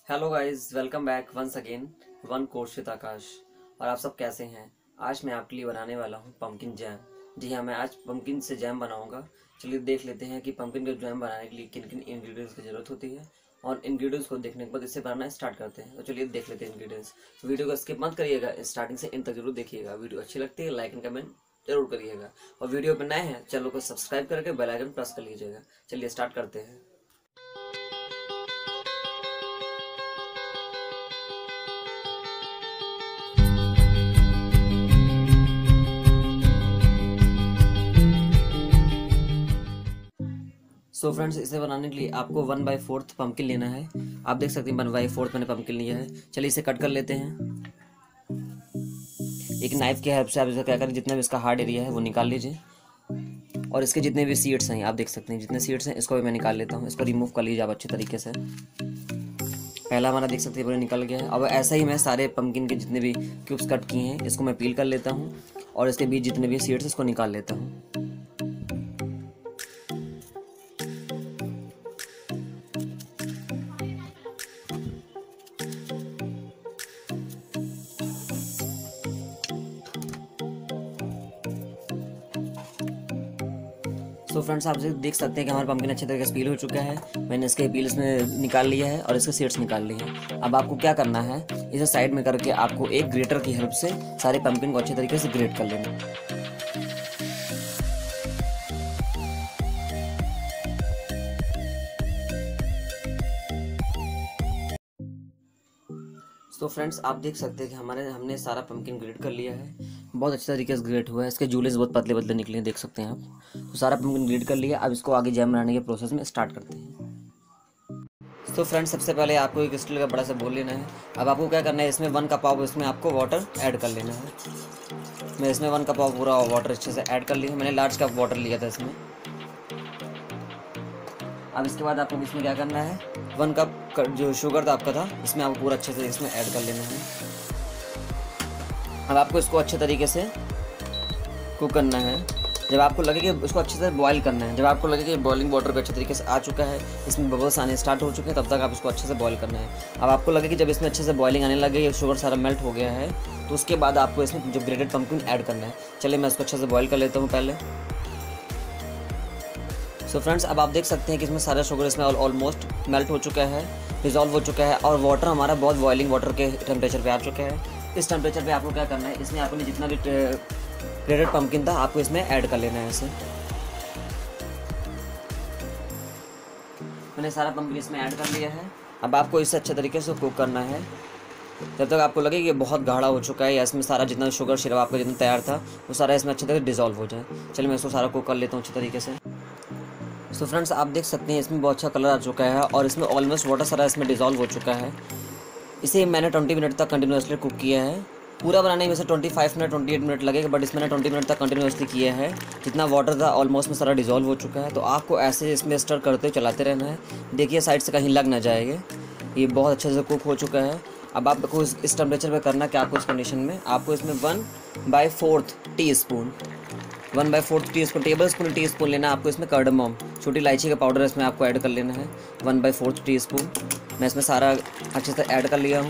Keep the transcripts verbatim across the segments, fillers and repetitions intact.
Hello guys, welcome back once again one course with Aakash. और आप सब कैसे हैं? आज मैं आपके लिए बनाने वाला हूं पंपकिन जैम। जी हाँ, मैं आज पंपकिन से जैम बनाऊंगा। चलिए देख लेते हैं कि पंपकिन का जैम बनाने के लिए किन किन इंग्रेडिएंट्स की ज़रूरत होती है, और इंग्रेडिएंट्स को देखने के बाद इसे बनाना स्टार्ट करते हैं। तो चलिए देख लेते हैं इंग्रेडिएंट्स। तो वीडियो को स्किप मत करिएगा, स्टार्टिंग से एंड तक जरूर देखिएगा। वीडियो अच्छी लगती है लाइक एंड कमेंट जरूर करिएगा, और वीडियो पर नए हैं चैनल को सब्सक्राइब करके बेल आइकन प्रेस कर लीजिएगा। चलिए स्टार्ट करते हैं। सो so फ्रेंड्स, इसे बनाने के लिए आपको वन बाई फोर्थ पम्पकिन लेना है। आप देख सकते हैं वन बाई फोर्थ मैंने पम्पकिन लिया है। चलिए इसे कट कर लेते हैं। एक नाइफ की हेल्प से आप इसका क्या करें, जितना भी इसका हार्ड एरिया है वो निकाल लीजिए, और इसके जितने भी सीड्स हैं आप देख सकते हैं, जितने सीड्स हैं इसको भी मैं निकाल लेता हूँ। इसको रिमूव कर लीजिए आप अच्छे तरीके से। पहला हमारा देख सकते हैं पूरा निकल गया है। अब ऐसा ही मैं सारे पम्पकिन के जितने भी क्यूब्स कट किए हैं इसको मैं पील कर लेता हूँ, और इसके बीच जितने भी सीड्स इसको निकाल लेता हूँ। तो फ्रेंड्स, आप देख सकते हैं कि हमारा पम्पकिन अच्छे तरीके से पील हो चुका है। मैंने इसके पील इसमें निकाल लिया है और इसके सीड्स निकाल लिए हैं। अब आपको क्या करना है, इसे साइड में करके आपको एक ग्रेटर की हेल्प से सारे पम्पकिन को अच्छे तरीके से ग्रेट कर लेना है। तो फ्रेंड्स, आप देख सकते हैं कि हमारे हमने सारा पम्पकिन ग्रेट कर लिया है। बहुत अच्छे तरीके से ग्रेट हुआ है। इसके जूले बहुत पतले पतले निकले हैं, देख सकते हैं आप। तो सारा पम्पकिन ग्रेट कर लिया। अब इसको आगे जैम बनाने के प्रोसेस में स्टार्ट करते हैं। तो फ्रेंड्स, सबसे पहले आपको एक स्टील का बड़ा सा बोल लेना है। अब आपको क्या करना है, इसमें वन कप ऑफ इसमें आपको वाटर ऐड कर लेना है। मैं इसमें वन कप ऑफ पूरा वाटर अच्छे से ऐड कर लिया। मैंने लार्ज कप वाटर लिया था इसमें। अब इसके बाद आपको इसमें क्या करना है, वन कप जो शुगर था आपका था इसमें आपको पूरा अच्छे से इसमें ऐड कर लेना है। अब आपको इसको अच्छे तरीके से कुक करना है। जब आपको लगे कि इसको अच्छे से बॉईल करना है, जब आपको लगे कि बॉइलिंग वाटर पे अच्छे तरीके से आ चुका है, इसमें बबल्स आने स्टार्ट हो चुके हैं, तब तक आप इसको अच्छे से बॉईल करना है। अब आपको लगे कि जब इसमें अच्छे से बॉइलिंग आने लगे, ये शुगर सारा मेल्ट हो गया है, तो उसके बाद आपको इसमें जो ग्रेटेड पम्पकिन ऐड करना है। चलिए मैं इसको अच्छे से बॉईल कर लेता हूँ पहले। सो फ्रेंड्स, अब आप देख सकते हैं कि इसमें सारा शुगर इसमें ऑलमोस्ट मेल्ट हो चुका है, डिजॉल्व हो चुका है, और वाटर हमारा बहुत बॉइलिंग वाटर के टेम्परेचर पे आ चुका है। इस टेम्परेचर पे आपको क्या करना है, इसमें आपने जितना भी ग्रेटेड पम्पकिन था आपको इसमें ऐड कर लेना है। इसे मैंने सारा पम्पकिन इसमें ऐड कर लिया है। अब आपको इसे अच्छे तरीके से कुक करना है जब तक आपको लगे कि ये बहुत गाढ़ा हो चुका है, या इसमें सारा जितना शुगर सिरप आपका जितना तैयार था वो सारा इसमें अच्छे तरीके से डिजॉल्व हो जाए। चलिए मैं इसको सारा कुक कर लेता हूँ अच्छे तरीके से। सो फ्रेंड्स, आप देख सकते हैं इसमें बहुत अच्छा कलर आ चुका है, और इसमें ऑलमोस्ट वाटर सारा इसमें डिजॉल्व हो चुका है। इसे मैंने ट्वेंटी मिनट तक कंटिन्यूसली कुक किया है। पूरा बनाने में से twenty five minute twenty eight minute लगेगा, बट इसमें ट्वेंटी मिनट तक कंटिन्यूसली किया है। जितना वाटर था ऑलमोस्ट में सारा डिजॉल्व हो चुका है। तो आपको ऐसे इसमें स्टर करते चलाते रहना है। देखिए साइड से कहीं लग ना जाएगा। ये बहुत अच्छे से कुक हो चुका है। अब आपको इस टेम्परेचर पे करना क्या, आपको इस कंडीशन में आपको इसमें one by fourth teaspoon one by fourth teaspoon tablespoon teaspoon लेना है। आपको इसमें कार्डमम छोटी इलायची का पाउडर इसमें आपको ऐड कर लेना है, one by fourth teaspoon. मैं इसमें सारा अच्छे से ऐड कर लिया हूँ।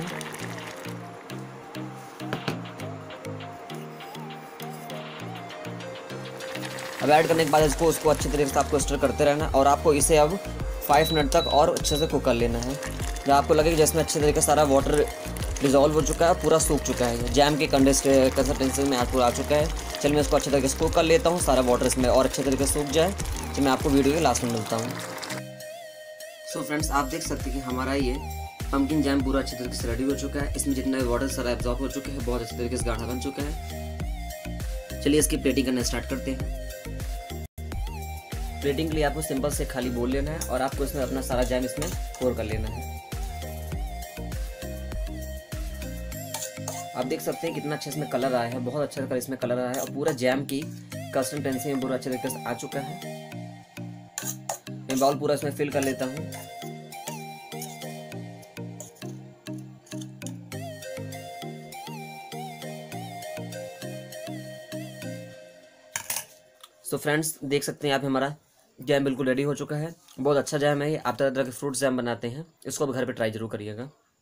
अब ऐड करने के बाद इसको उसको अच्छे तरीके से आपको स्टर करते रहना, और आपको इसे अब फाइव मिनट तक और अच्छे से कुक कर लेना है। जब आपको लगे कि जिसमें अच्छे तरीके से सारा वाटर डिजॉल्व हो चुका है, पूरा सूख चुका है, जैम के कंसिस्टेंसी में आज पूरा आ चुका है। चलिए मैं इसको अच्छे तरीके से कुक कर लेता हूँ, सारा वाटर इसमें और अच्छे तरीके से सूख जाए। तो मैं आपको वीडियो के लास्ट में मिलता हूँ। सो फ्रेंड्स, आप देख सकते हैं कि हमारा ये पम्पकिन जैम पूरा अच्छे तरीके से रेडी हो चुका है। इसमें जितना भी वाटर सारा एब्जॉर्ब हो चुका है, बहुत अच्छे तरीके से गाढ़ा बन चुका है। चलिए इसकी प्लेटिंग करना स्टार्ट करते हैं। प्लेटिंग के लिए आपको सिंपल से खाली बोल लेना है, और आपको इसमें अपना सारा जैम इसमें पोर कर लेना है। आप देख सकते हैं कितना अच्छा इसमें कलर आया है, बहुत अच्छा कलर इसमें कलर आया है, और पूरा जैम की कंसिस्टेंसी में पूरा अच्छे तरीके से आ चुका है। मैं बाउल पूरा इसमें फिल कर लेता हूँ। सो फ्रेंड्स, देख सकते हैं आप हमारा जैम बिल्कुल रेडी हो चुका है। बहुत अच्छा जैम है ये। आप तरह तरह के फ्रूट जैम बनाते हैं, इसको भी घर पे ट्राई जरूर करिएगा।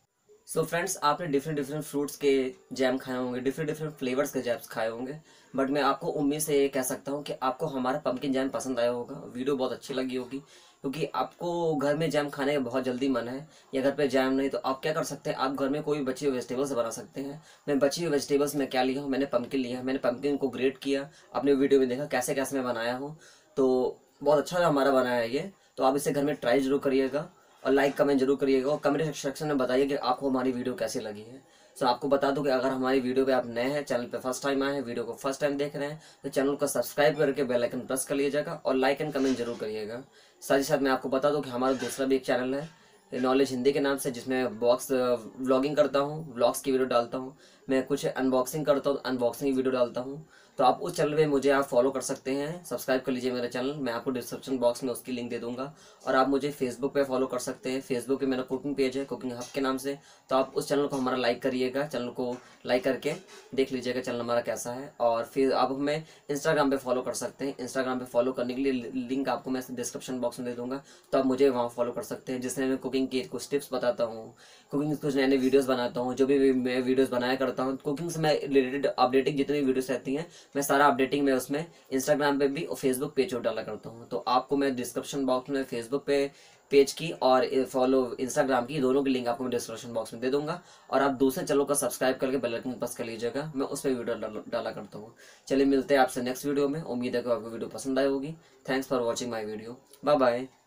सो फ्रेंड्स, आपने डिफरेंट डिफरेंट फ्रूट्स के जैम खाए होंगे, डिफरेंट डिफरेंट फ्लेवर्स के जैम्स खाए होंगे, बट मैं आपको उम्मीद से ये कह सकता हूँ कि आपको हमारा पंपकिन जैम पसंद आया होगा, वीडियो बहुत अच्छी लगी होगी, क्योंकि आपको घर में जैम खाने का बहुत जल्दी मन है, या घर पे जैम नहीं तो आप क्या कर सकते हैं, आप घर में कोई भी बची हुई वेजिटेबल्स बना सकते हैं। मैं बची हुई वेजिटेबल्स में क्या लिया हूँ, मैंने पंपकिन लिया है, मैंने पंपकिन को ग्रेट किया, अपने वीडियो में देखा कैसे कैसे मैं बनाया हूँ, तो बहुत अच्छा हमारा बनाया है ये। तो आप इसे घर में ट्राई जरूर करिएगा और लाइक कमेंट जरूर करिएगा और कमेंट सेक्शन में बताइए कि आपको हमारी वीडियो कैसी लगी है। सो आपको बता दूं कि अगर हमारी वीडियो पे आप नए हैं, चैनल पे फर्स्ट टाइम आए हैं, वीडियो को फर्स्ट टाइम देख रहे हैं, तो चैनल को सब्सक्राइब करके बेल आइकन प्रेस कर लीजिएगा और लाइक एंड कमेंट जरूर करिएगा। साथ ही साथ मैं आपको बता दूं कि हमारा दूसरा भी एक चैनल है नॉलेज हिंदी के नाम से, जिसमें बॉक्स व्लॉगिंग करता हूँ, व्लॉग्स की वीडियो डालता हूँ, मैं कुछ अनबॉक्सिंग करता हूँ, अनबॉक्सिंग वीडियो डालता हूँ। तो आप उस चैनल पे मुझे आप फॉलो कर सकते हैं, सब्सक्राइब कर लीजिए मेरा चैनल, मैं आपको डिस्क्रिप्शन बॉक्स में उसकी लिंक दे दूंगा। और आप मुझे फेसबुक पे फॉलो कर सकते हैं, फेसबुक पे मेरा कुकिंग पेज है कुकिंग हब के नाम से, तो आप उस चैनल को हमारा लाइक करिएगा, चैनल को लाइक करके देख लीजिएगा चैनल हमारा कैसा है। और फिर आप हमें इंस्टाग्राम पे फॉलो कर सकते हैं, इंस्टाग्राम पे फॉलो करने के लिए लिंक आपको मैं डिस्क्रिप्शन बॉक्स में दे दूंगा, तो आप मुझे वहाँ फॉलो कर सकते हैं, जिसमें मैं कुकिंग के कुछ टिप्स बताता हूँ, कुकिंग कुछ नए नए वीडियोस बनाता हूँ, जो भी मैं वीडियोस बनाया करता हूँ कुकिंग से मैं रिलेटेड अपडेटिंग जितनी भी वीडियोस रहती हैं, मैं सारा अपडेटिंग मैं उसमें इंस्टाग्राम पे भी और फेसबुक पेज पर डाला करता हूँ। तो आपको मैं डिस्क्रिप्शन बॉक्स में फेसबुक पे पेज की और फॉलो इंस्टाग्राम की दोनों की लिंक आपको मैं डिस्क्रिप्शन बॉक्स में दे दूंगा। और आप दूसरे चैनल को सब्सक्राइब करके बेल आइकन प्रेस कर लीजिएगा, मैं उस पर वीडियो डाला, डाला करता हूँ। चलिए मिलते हैं आपसे नेक्स्ट वीडियो में, उम्मीद है कि आपको वीडियो पसंद आई होगी। Thanks for watching my video, bye bye.